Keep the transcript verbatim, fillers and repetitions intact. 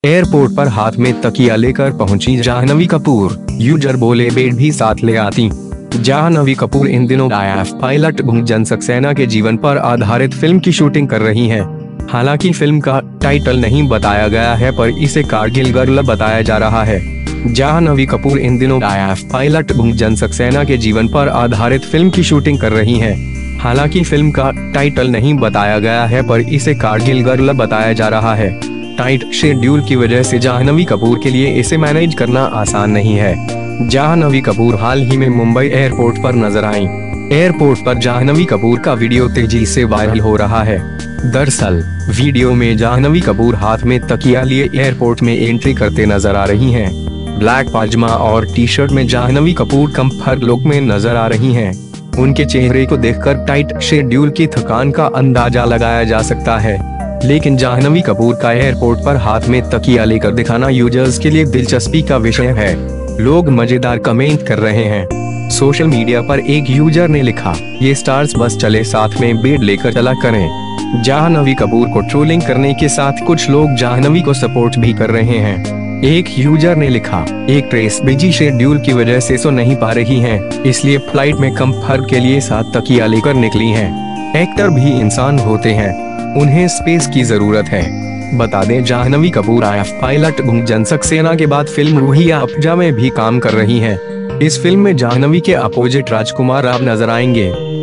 Airport पर हाथ में तकिया लेकर पहुंची जाह्नवी कपूर, यूजर बोले बेड भी साथ ले आती। जाह्नवी कपूर इन दिनों आईएएफ पायलट गुंजन सक्सेना के जीवन पर आधारित फिल्म की शूटिंग कर रही हैं। हालांकि फिल्म का टाइटल नहीं बताया गया है, पर इसे कारगिल गर्ल बताया जा रहा है। जाह्नवी कपूर इन दिनों आईएएफ पायलट गुंजन सक्सेना के जीवन पर आधारित फिल्म की शूटिंग कर रही हैं। हालांकि फिल्म का टाइटल नहीं बताया गया है, पर इसे कारगिल गर्ल बताया जा रहा है। टाइट शेड्यूल की वजह से जाह्नवी कपूर के लिए इसे मैनेज करना आसान नहीं है। जाह्नवी कपूर हाल ही में मुंबई एयरपोर्ट पर नजर आईं। एयरपोर्ट पर जाह्नवी कपूर का वीडियो तेजी से वायरल हो रहा है। दरअसल वीडियो में जाह्नवी कपूर हाथ में तकिया लिए एयरपोर्ट में एंट्री करते नजर आ रही हैं। ब्लैक पायजामा और टी शर्ट में जाह्नवी कपूर कंफर्ट लुक में नजर आ रही हैं। उनके चेहरे को देखकर टाइट शेड्यूल की थकान का अंदाजा लगाया जा सकता है। लेकिन जाह्नवी कपूर का एयरपोर्ट पर हाथ में तकिया लेकर दिखाना यूजर्स के लिए दिलचस्पी का विषय है। लोग मजेदार कमेंट कर रहे हैं। सोशल मीडिया पर एक यूजर ने लिखा, ये स्टार्स बस चले साथ में बेड लेकर चला करें। जाह्नवी कपूर को ट्रोलिंग करने के साथ कुछ लोग जाह्नवी को सपोर्ट भी कर रहे हैं। एक यूजर ने लिखा, एक ट्रेस बिजी शेड्यूल की वजह से सो नहीं पा रही हैं, इसलिए फ्लाइट में कंफर्ट के लिए साथ तकिया लेकर निकली हैं। एक्टर भी इंसान होते हैं, उन्हें स्पेस की जरूरत है। बता दें, जाह्नवी कपूर आईएएफ पायलट गुंजन सक्सेना के बाद फिल्म रूहिया अफजा में भी काम कर रही हैं। इस फिल्म में जाह्नवी के अपोजिट राजकुमार राव नजर आएंगे।